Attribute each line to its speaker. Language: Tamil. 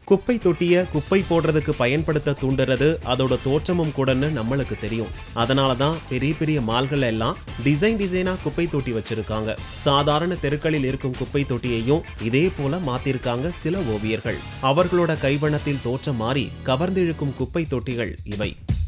Speaker 1: குப்பை தொட்டிய குப்பை போடுறதுக்கு பயன்படுத்த தூண்டுறது அதோட தோற்றமும் கூடன்னு நம்மளுக்கு தெரியும். அதனாலதான் பெரிய பெரிய மால்கள் எல்லாம் டிசைனா குப்பை தொட்டி வச்சிருக்காங்க. சாதாரண தெருக்களில் இருக்கும் குப்பை தொட்டியையும் இதே போல மாத்திருக்காங்க சில ஓவியர்கள். அவர்களோட கைவண்ணத்தில் தோற்றம் மாறி கவர்ந்திழுக்கும் குப்பை தொட்டிகள் இவை.